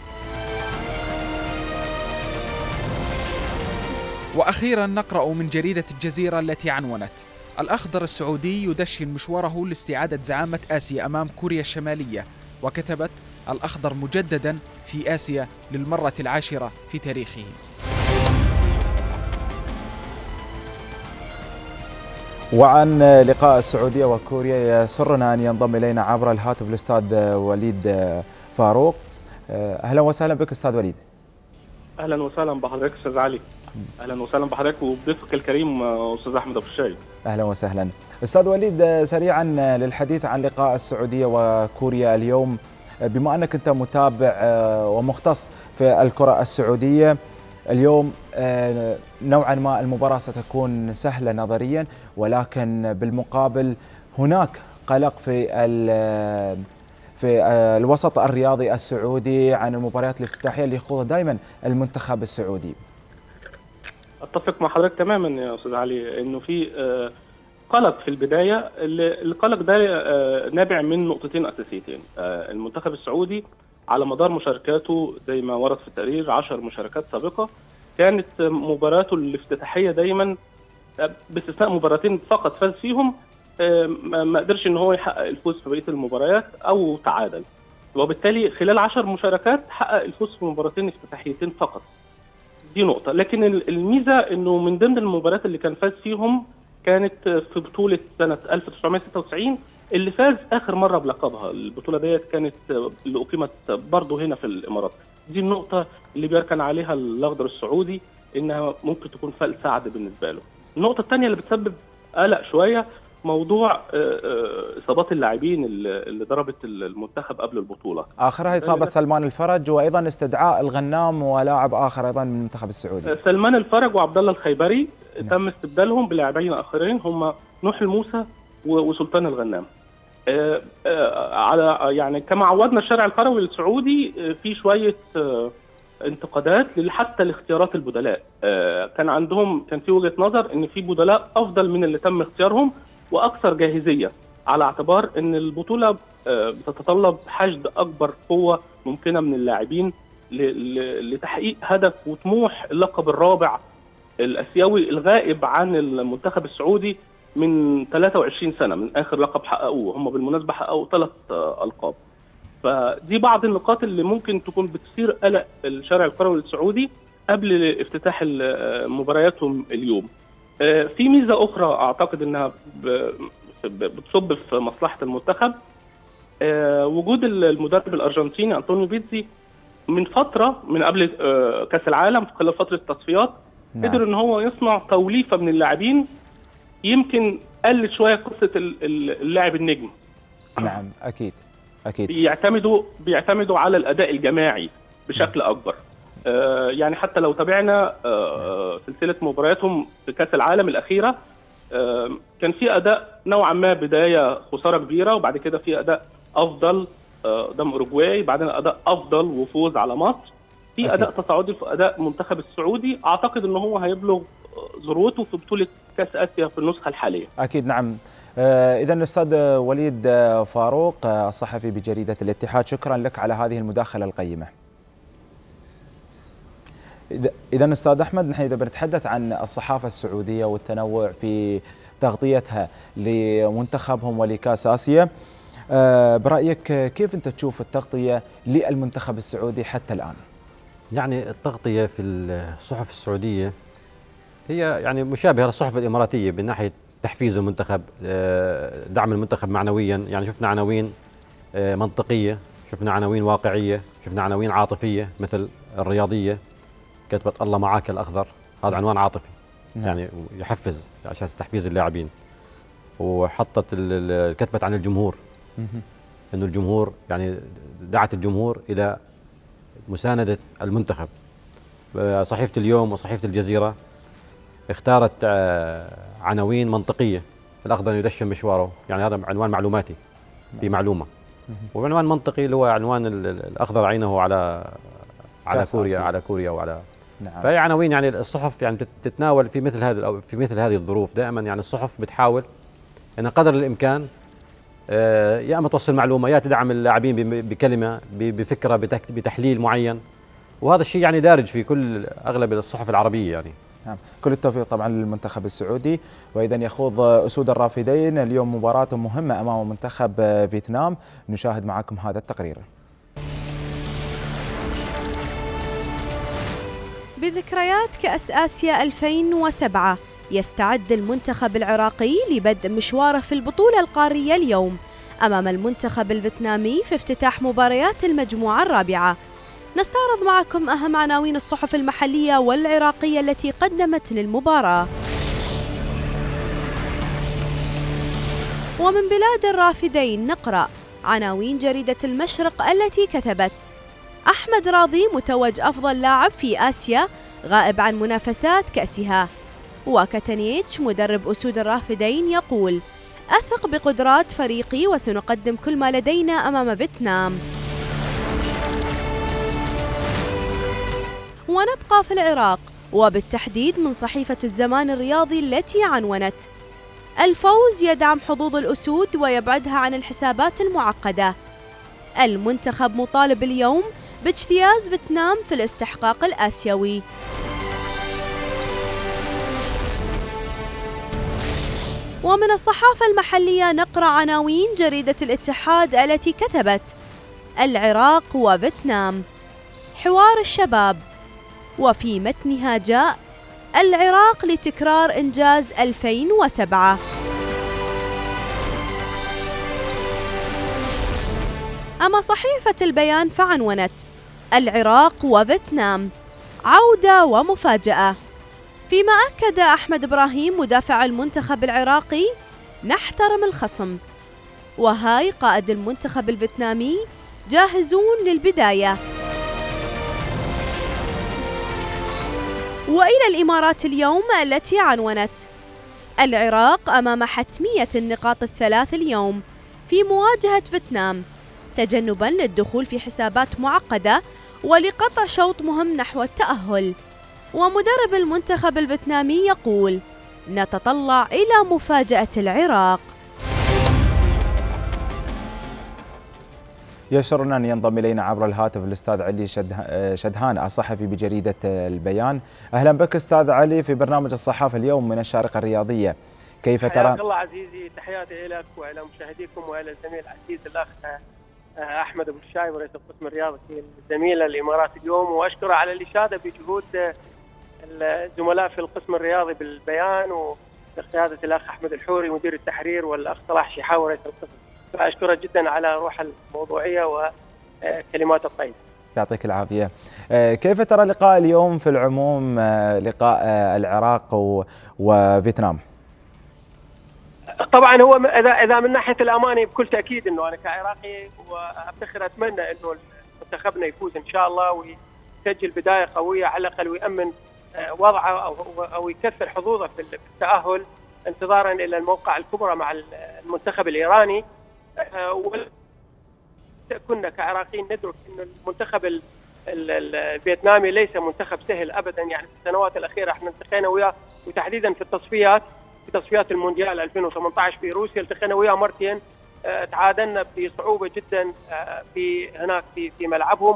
وأخيرا نقرأ من جريدة الجزيرة التي عنونت: الأخضر السعودي يدشن مشواره لاستعادة زعامة آسيا أمام كوريا الشمالية. وكتبت: الأخضر مجددا في آسيا للمرة العاشرة في تاريخه. وعن لقاء السعودية وكوريا يسرنا أن ينضم إلينا عبر الهاتف الأستاذ وليد فاروق. أهلا وسهلا بك أستاذ وليد. أهلا وسهلا بحضرتك أستاذ علي. أهلا وسهلا بحضرتك وبضيفك الكريم أستاذ أحمد أبو الشايب. أهلا وسهلا أستاذ وليد. سريعا للحديث عن لقاء السعودية وكوريا اليوم، بما أنك أنت متابع ومختص في الكرة السعودية، اليوم نوعا ما المباراة ستكون سهلة نظريا، ولكن بالمقابل هناك قلق في في الوسط الرياضي السعودي عن المباريات الافتتاحية اللي يخوضها دائما المنتخب السعودي. اتفق مع حضرتك تماما يا استاذ علي انه في قلق في البدايه. القلق ده نابع من نقطتين اساسيتين. المنتخب السعودي على مدار مشاركاته زي ما ورد في التقرير عشر مشاركات سابقه، كانت مباراته الافتتاحيه دايما باستثناء مباراتين فقط فاز فيهم، ما قدرش ان هو يحقق الفوز في بقيه المباريات او تعادل، وبالتالي خلال عشر مشاركات حقق الفوز في مباراتين افتتاحيتين فقط. دي نقطه. لكن الميزه انه من ضمن المباريات اللي كان فاز فيهم كانت في بطوله سنه ألف وتسعمائة وستة وتسعين اللي فاز اخر مره بلقبها. البطوله ديت كانت اللي اقيمت برضه هنا في الامارات. دي النقطه اللي بيركن عليها الاخضر السعودي انها ممكن تكون فال سعد بالنسبه له. النقطه الثانيه اللي بتسبب قلق شويه موضوع اصابات اللاعبين اللي ضربت المنتخب قبل البطوله. اخرها اصابه سلمان الفرج، وايضا استدعاء الغنام ولاعب اخر ايضا من المنتخب السعودي. سلمان الفرج وعبد الله الخيبري نعم. تم استبدالهم بلاعبين اخرين هم نوح الموسى وسلطان الغنام. على يعني كما عودنا الشارع الكروي السعودي في شويه انتقادات حتى لاختيارات البدلاء. كان عندهم كان في وجهه نظر ان في بدلاء افضل من اللي تم اختيارهم واكثر جاهزيه، على اعتبار ان البطوله بتتطلب حشد اكبر قوه ممكنه من اللاعبين لتحقيق هدف وطموح اللقب الرابع الاسيوي الغائب عن المنتخب السعودي من ثلاثة وعشرين سنه من اخر لقب حققوه. هم بالمناسبه حققوا ثلاث القاب. فدي بعض النقاط اللي ممكن تكون بتثير قلق الشارع الكروي السعودي قبل افتتاح مبارياتهم اليوم. في ميزه اخرى اعتقد انها بتصب في مصلحه المنتخب، وجود المدرب الارجنتيني أنطونيو بيتزي من فتره من قبل كاس العالم خلال فتره التصفيات نعم. قدر ان هو يصنع توليفه من اللاعبين يمكن قلت شويه قصه اللاعب النجم. نعم اكيد اكيد بيعتمدوا بيعتمدوا على الاداء الجماعي بشكل اكبر. آه يعني حتى لو تابعنا آه سلسله مبارياتهم في كاس العالم الاخيره، آه كان في اداء نوعا ما بدايه خساره كبيره، وبعد كده في اداء افضل قدام آه اوروجواي، بعدين اداء افضل وفوز على مصر، في أكيد. اداء تصاعدي في اداء المنتخب السعودي، اعتقد ان هو هيبلغ ذروته في بطوله كاس اسيا في النسخه الحاليه. اكيد نعم. اذا الاستاذ وليد فاروق الصحفي بجريده الاتحاد، شكرا لك على هذه المداخله القيمه. اذا استاذ احمد، نحن اذا بنتحدث عن الصحافه السعوديه والتنوع في تغطيتها لمنتخبهم ولكاس اسيا، برايك كيف انت تشوف التغطيه للمنتخب السعودي حتى الان؟ يعني التغطيه في الصحف السعوديه هي يعني مشابهه للصحف الاماراتيه من ناحيه تحفيز المنتخب، دعم المنتخب معنويا. يعني شفنا عناوين منطقيه، شفنا عناوين واقعيه، شفنا عناوين عاطفيه مثل الرياضيه كتبت الله معاك الاخضر، هذا عنوان عاطفي يعني يحفز عشان تحفيز اللاعبين. وحطت كتبت عن الجمهور انه الجمهور يعني دعت الجمهور الى مسانده المنتخب. صحيفه اليوم وصحيفه الجزيره اختارت عناوين منطقيه، الاخضر يدشن مشواره، يعني هذا عنوان معلوماتي في معلومه، وعنوان منطقي اللي هو عنوان الاخضر عينه على على كوريا على كوريا وعلى نعم. فهي عناوين يعني الصحف يعني تتناول في مثل هذه في مثل هذه الظروف. دائما يعني الصحف بتحاول ان قدر الامكان يا اما توصل معلومه، يا تدعم اللاعبين بكلمه بفكره بتحليل معين، وهذا الشيء يعني دارج في كل اغلب الصحف العربيه يعني. نعم، كل التوفيق طبعا للمنتخب السعودي. واذا يخوض اسود الرافدين اليوم مباراه مهمه امام منتخب فيتنام. نشاهد معكم هذا التقرير. بذكريات كأس آسيا ألفين وسبعة يستعد المنتخب العراقي لبدء مشواره في البطولة القارية اليوم أمام المنتخب الفيتنامي في افتتاح مباريات المجموعة الرابعة. نستعرض معكم أهم عناوين الصحف المحلية والعراقية التي قدمت للمباراة. ومن بلاد الرافدين نقرأ عناوين جريدة المشرق التي كتبت: أحمد راضي متوج أفضل لاعب في آسيا غائب عن منافسات كأسها. وكاتانيتش مدرب أسود الرافدين يقول: أثق بقدرات فريقي وسنقدم كل ما لدينا أمام فيتنام. ونبقى في العراق وبالتحديد من صحيفة الزمان الرياضي التي عنونت: الفوز يدعم حظوظ الأسود ويبعدها عن الحسابات المعقدة. المنتخب مطالب اليوم باجتياز فيتنام في الاستحقاق الآسيوي. ومن الصحافة المحلية نقرأ عناوين جريدة الاتحاد التي كتبت: العراق وفيتنام حوار الشباب، وفي متنها جاء: العراق لتكرار إنجاز ألفين وسبعة. أما صحيفة البيان فعنونت: العراق وفيتنام عودة ومفاجأة. فيما أكد أحمد إبراهيم مدافع المنتخب العراقي: نحترم الخصم، وهاي قائد المنتخب الفيتنامي جاهزون للبداية. وإلى الإمارات اليوم التي عنونت: العراق أمام حتمية النقاط الثلاث اليوم في مواجهة فيتنام تجنباً للدخول في حسابات معقدة ولقطع شوط مهم نحو التأهل. ومدرب المنتخب الفيتنامي يقول: نتطلع إلى مفاجأة العراق. يسرنا أن ينضم إلينا عبر الهاتف الأستاذ علي شدهان الصحفي بجريدة البيان. أهلا بك أستاذ علي في برنامج الصحافة اليوم من الشارقة الرياضية. كيف ترى؟ حياك الله عزيزي، تحياتي لك وإلى مشاهديكم وإلى الزميل العزيز الأخ أحمد أبو الشايب رئيس القسم الرياضي في الزميل الإمارات اليوم، وأشكره على الإشادة بجهود الزملاء في القسم الرياضي بالبيان وبقيادة الأخ أحمد الحوري مدير التحرير والأخ صلاح شحاوي رئيس القسم. فأشكره جدا على روح الموضوعية وكلمات الطيب. يعطيك العافية. كيف ترى لقاء اليوم في العموم، لقاء العراق وفيتنام؟ طبعا هو اذا اذا من ناحيه الامانه بكل تاكيد انه انا كعراقي وافتخر اتمنى انه منتخبنا يفوز ان شاء الله ويسجل بدايه قويه على الاقل ويامن وضعه او او يكثر حظوظه في التاهل انتظارا الى الموقع الكبرى مع المنتخب الايراني. كنا كعراقيين ندرك ان المنتخب الفيتنامي ليس منتخب سهل ابدا، يعني في السنوات الاخيره احنا التقينا وياه، وتحديدا في التصفيات في تصفيات المونديال ألفين وثمانية عشر في روسيا التقينا وياه مرتين، تعادلنا بصعوبه جدا في هناك في في ملعبهم،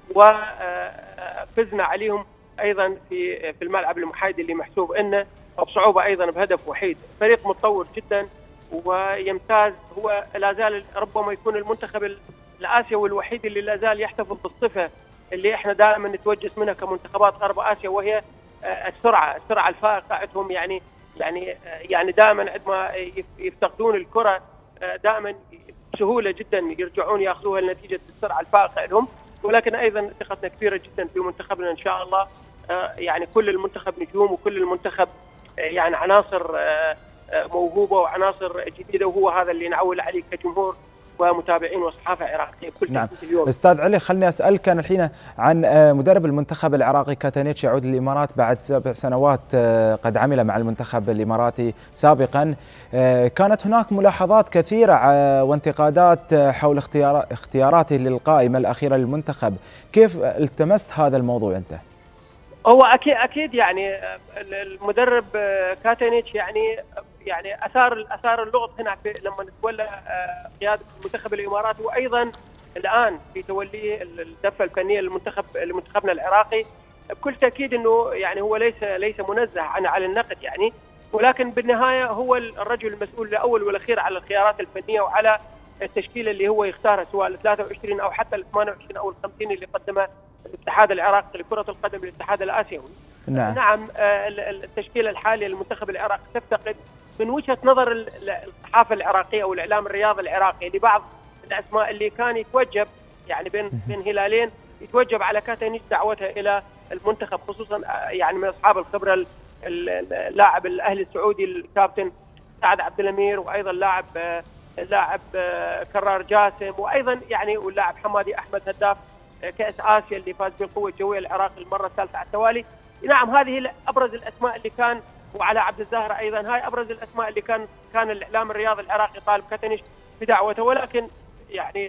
وفزنا عليهم ايضا في في الملعب المحايد اللي محسوب انه وبصعوبه ايضا بهدف وحيد. فريق متطور جدا ويمتاز، هو لا زال ربما يكون المنتخب الاسيوي الوحيد اللي لا زال يحتفظ بالصفه اللي احنا دائما نتوجس منها كمنتخبات غرب اسيا، وهي السرعه، السرعه الفائقه عندهم، يعني يعني يعني دائما عندما يفتقدون الكره دائما بسهوله جدا يرجعون ياخذوها لنتيجه السرعه الفائقه لهم. ولكن ايضا ثقتنا كبيره جدا في منتخبنا ان شاء الله، يعني كل المنتخب نجوم وكل المنتخب يعني عناصر موهوبه وعناصر جديده، وهو هذا اللي نعول عليه كجمهور ومتابعين وصحافه عراقيه بكل نعم. اليوم. استاذ علي، خلني اسالك انا الحين عن مدرب المنتخب العراقي كاتانيتش، يعود للامارات بعد سبع سنوات قد عمل مع المنتخب الاماراتي سابقا. كانت هناك ملاحظات كثيره وانتقادات حول اختيار اختياراته للقائمه الاخيره للمنتخب، كيف التمست هذا الموضوع انت؟ هو اكيد اكيد يعني المدرب كاتانيتش يعني يعني اثار اثار اللغط هنا لما تولى قياده المنتخب الاماراتي، وايضا الان في توليه الدفه الفنيه للمنتخب لمنتخبنا العراقي. بكل تاكيد انه يعني هو ليس ليس منزه عن على النقد يعني، ولكن بالنهايه هو الرجل المسؤول الاول والاخير على الخيارات الفنيه وعلى التشكيله اللي هو يختارها، سواء ال ثلاثة وعشرين او حتى ال ثمانية وعشرين او ال خمسين اللي قدمها الاتحاد العراقي لكره القدم الاتحاد الاسيوي. نعم نعم التشكيله الحاليه للمنتخب العراقي تفتقد من وجهه نظر الصحافه العراقيه او الاعلام الرياضي العراقي لبعض الاسماء اللي كان يتوجب يعني بين بين هلالين، يتوجب على كاتانيتش دعوتها الى المنتخب، خصوصا يعني من اصحاب الخبره اللاعب الاهلي السعودي الكابتن سعد عبد الامير، وايضا لاعب اللاعب كرار جاسم، وايضا يعني واللاعب حمادي احمد هداف كاس اسيا اللي فاز بالقوه الجويه العراق المره الثالثه على التوالي. نعم هذه ابرز الاسماء اللي كان، وعلى عبد الزاهر ايضا، هاي ابرز الاسماء اللي كان كان الاعلام الرياضي العراقي طالب كاتانيتش بدعوته. ولكن يعني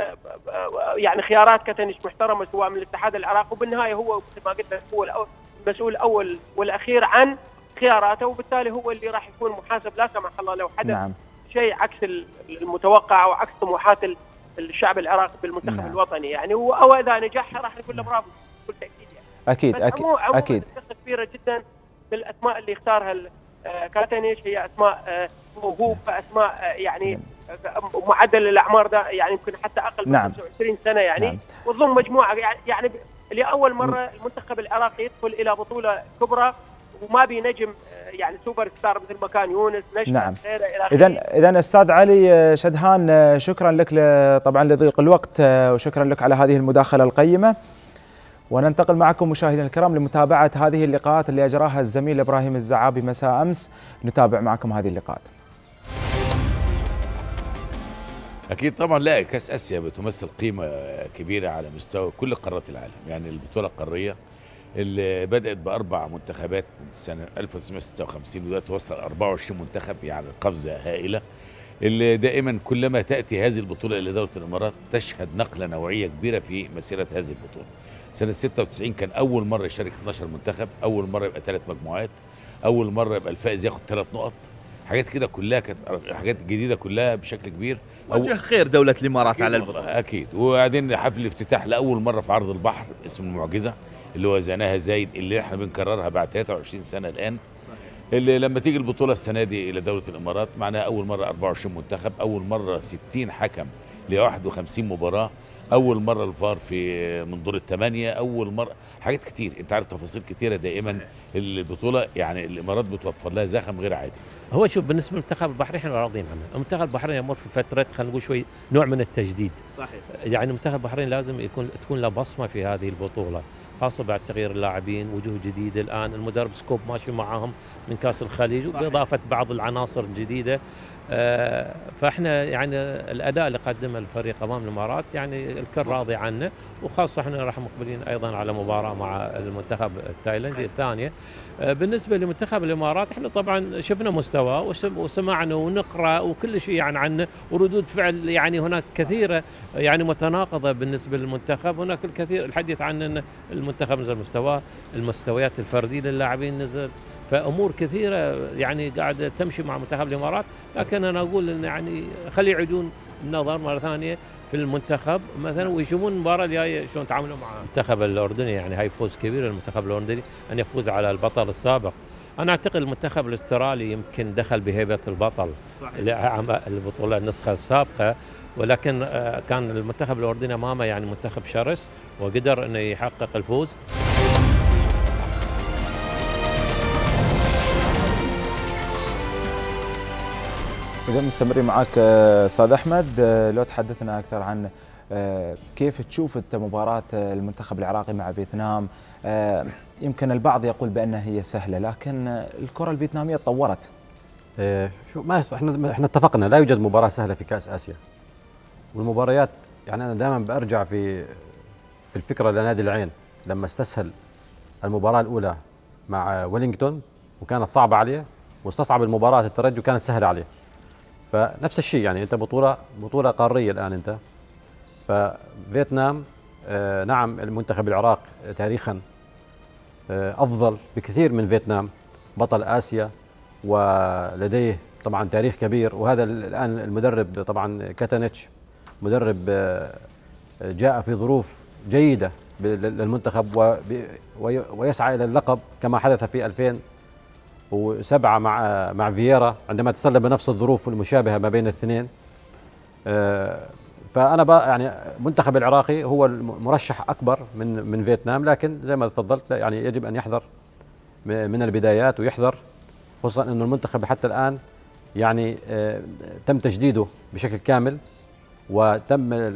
يعني خيارات كاتانيتش محترمه سواء من الاتحاد العراقي، وبالنهايه هو مثل ما قلت لك هو المسؤول الاول والاخير عن خياراته، وبالتالي هو اللي راح يكون محاسب لا سمح الله لو حدث نعم. شيء عكس المتوقع او عكس طموحات الشعب العراقي بالمنتخب نعم. الوطني يعني، او اذا نجح راح نقول له برافو بكل تاكيد يعني. اكيد اكيد اكيد ثقه كبيره جدا بالاسماء اللي اختارها كاتانيتش، هي اسماء موهوبه، اسماء يعني معدل الاعمار ده يعني يمكن حتى اقل من نعم. خمسة وعشرين سنه يعني نعم. وتضم مجموعه يعني لاول مره المنتخب العراقي يدخل الى بطوله كبرى وما بي نجم يعني سوبر ستار مثل ما كان يونس نجم نعم. اذا اذا استاذ علي شدهان، شكرا لك طبعا لضيق الوقت، وشكرا لك على هذه المداخله القيمه. وننتقل معكم مشاهدينا الكرام لمتابعه هذه اللقاءات اللي اجراها الزميل ابراهيم الزعابي مساء امس. نتابع معكم هذه اللقاءات. اكيد طبعا، لا كاس اسيا بتمثل قيمه كبيره على مستوى كل قارات العالم، يعني البطوله القاريه اللي بدات باربع منتخبات من سنه ألف وتسعمائة وستة وخمسين ودلوقتي توصل أربعة وعشرين منتخب، يعني قفزه هائله. اللي دائما كلما تاتي هذه البطوله الى دوله الامارات تشهد نقله نوعيه كبيره في مسيره هذه البطوله. سنه ستة وتسعين كان اول مره يشارك اثني عشر منتخب، اول مره يبقى ثلاث مجموعات، اول مره يبقى الفائز ياخد ثلاث نقط، حاجات كده كلها كانت حاجات جديده كلها بشكل كبير. وجه خير دوله الامارات على البطوله اكيد. وبعدين حفل الافتتاح لاول مره في عرض البحر اسم المعجزه اللي هو زناها زايد، اللي احنا بنكررها بعد ثلاثة وعشرين سنه الان. اللي لما تيجي البطوله السنه دي الى دوله الامارات معناها اول مره أربعة وعشرين منتخب، اول مره ستين حكم ل واحد وخمسين مباراه، اول مره الفار في من دور الثمانيه، اول مره حاجات كتير، انت عارف تفاصيل كتيره دائما البطوله، يعني الامارات بتوفر لها زخم غير عادي. هو شوف بالنسبه للمنتخب البحريني احنا راضيين عنه، المنتخب البحريني يمر في فتره خلينا نقول شوي نوع من التجديد. صحيح. يعني المنتخب البحريني لازم يكون تكون له بصمه في هذه البطوله، خاصه بعد تغيير اللاعبين، وجوه جديده الان، المدرب سكوب ماشي معاهم من كاس الخليج، وباضافه بعض العناصر الجديده. فاحنا يعني الاداء اللي قدمه الفريق امام الامارات يعني الكل راضي عنه، وخاصه احنا راح مقبلين ايضا على مباراه مع المنتخب التايلندي الثانيه. بالنسبه لمنتخب الامارات احنا طبعا شفنا مستواه وسمعنا ونقرا وكل شيء يعني عنه، وردود فعل يعني هناك كثيره يعني متناقضه بالنسبه للمنتخب. هناك الكثير الحديث عن ان المنتخب نزل مستواه، المستويات الفرديه للاعبين نزل، فامور كثيره يعني قاعده تمشي مع منتخب الامارات. لكن انا اقول ان يعني خلي يعيدون النظر مره ثانيه في المنتخب مثلا، ويشوفون المباراه الجايه شلون تعاملوا مع المنتخب الاردني. يعني هاي فوز كبير للمنتخب الاردني ان يفوز على البطل السابق. انا اعتقد المنتخب الاسترالي يمكن دخل بهيبه البطل البطوله النسخه السابقه، ولكن كان المنتخب الاردني امامه يعني منتخب شرس وقدر انه يحقق الفوز. إذا مستمرين معاك أستاذ أحمد، لو تحدثنا أكثر عن كيف تشوف أنت مباراة المنتخب العراقي مع فيتنام. يمكن البعض يقول بأنها هي سهلة، لكن الكرة الفيتنامية تطورت. شو ما احنا احنا اتفقنا لا يوجد مباراة سهلة في كأس آسيا. والمباريات يعني أنا دائما برجع في في الفكرة لنادي العين لما استسهل المباراة الأولى مع ويلينغتون وكانت صعبة عليه، واستصعب المباراة الترجي وكانت سهلة عليه. فنفس الشيء يعني انت بطوله بطوله قاريه الان انت. ففيتنام آه نعم المنتخب العراق تاريخا آه افضل بكثير من فيتنام، بطل اسيا ولديه طبعا تاريخ كبير. وهذا الان المدرب طبعا كاتانيتش مدرب آه جاء في ظروف جيده للمنتخب ويسعى الى اللقب كما حدث في ألفين وسبعة مع مع فييرا عندما تسلم بنفس الظروف المشابهه ما بين الاثنين. فانا بقى يعني المنتخب العراقي هو المرشح اكبر من من فيتنام، لكن زي ما تفضلت يعني يجب ان يحذر من البدايات ويحذر، خصوصا انه المنتخب حتى الان يعني تم تجديده بشكل كامل، وتم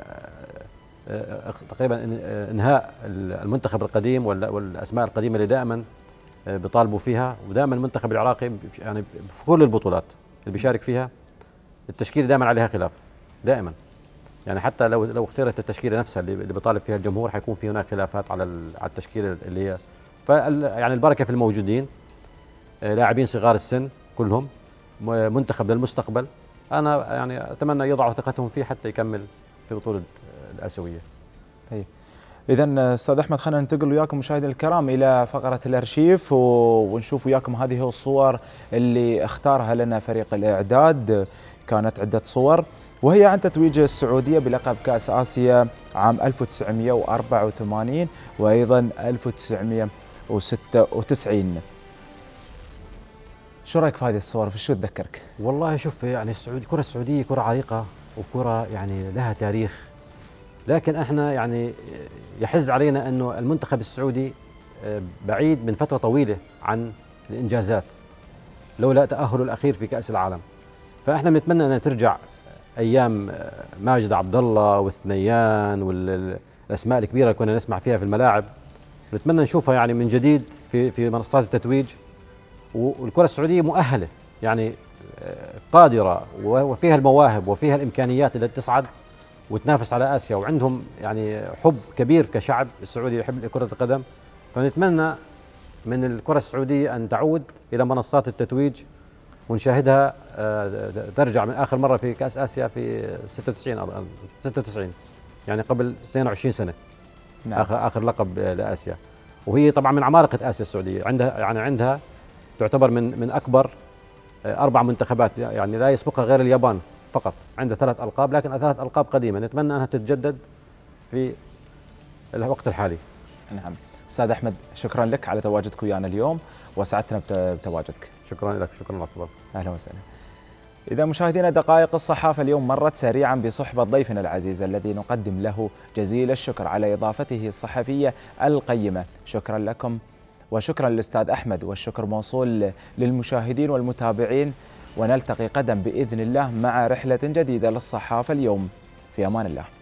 تقريبا انهاء المنتخب القديم والاسماء القديمه اللي دائما بيطالبوا فيها. ودائما المنتخب العراقي يعني في كل البطولات اللي بيشارك فيها التشكيله دائما عليها خلاف دائما. يعني حتى لو لو اختيرت التشكيله نفسها اللي بيطالب فيها الجمهور حيكون في هناك خلافات على على التشكيله اللي هي يعني البركه في الموجودين، لاعبين صغار السن كلهم، منتخب للمستقبل. انا يعني اتمنى يضعوا ثقتهم فيه حتى يكمل في بطوله الاسيويه. طيب إذا أستاذ أحمد خلينا ننتقل وياكم مشاهدينا الكرام إلى فقرة الأرشيف ونشوف وياكم هذه الصور اللي اختارها لنا فريق الإعداد. كانت عدة صور وهي عن تتويج السعودية بلقب كأس آسيا عام ألف وتسعمئة وأربعة وثمانين وأيضا ألف وتسعمئة وستة وتسعين. شو رأيك في هذه الصور؟ في شو تذكرك؟ والله شوف يعني السعودية الكرة السعودية كرة عريقة وكرة يعني لها تاريخ، لكن احنا يعني يحز علينا انه المنتخب السعودي بعيد من فتره طويله عن الانجازات لولا تاهله الاخير في كاس العالم. فاحنا بنتمنى ان ترجع ايام ماجد عبد الله والثنيان والاسماء الكبيره اللي كنا نسمع فيها في الملاعب، نتمنى نشوفها يعني من جديد في في منصات التتويج. والكره السعوديه مؤهله يعني قادره وفيها المواهب وفيها الامكانيات التي تصعد وتنافس على آسيا، وعندهم يعني حب كبير كشعب السعودي يحب كرة القدم. فنتمنى من الكرة السعودية أن تعود إلى منصات التتويج ونشاهدها ترجع من آخر مرة في كأس آسيا في ستة وتسعين ستة وتسعين يعني قبل اثنين وعشرين سنة. نعم. آخر آخر لقب لآسيا، وهي طبعا من عمالقة آسيا السعودية. عندها يعني عندها تعتبر من من أكبر أربع منتخبات، يعني لا يسبقها غير اليابان فقط، عندها ثلاث ألقاب، لكن ثلاث ألقاب قديمة نتمنى أنها تتجدد في الوقت الحالي. نعم. أستاذ أحمد شكرا لك على تواجدك ويانا اليوم وسعدتنا بتواجدك. شكرا لك. شكرا على استضافتك. أهلا وسهلا. إذا مشاهدينا دقائق الصحافة اليوم مرت سريعا بصحبة ضيفنا العزيز الذي نقدم له جزيل الشكر على إضافته الصحفية القيمة. شكرا لكم وشكرا للأستاذ أحمد، والشكر موصول للمشاهدين والمتابعين، ونلتقي قدم بإذن الله مع رحلة جديدة للصحافة اليوم. في أمان الله.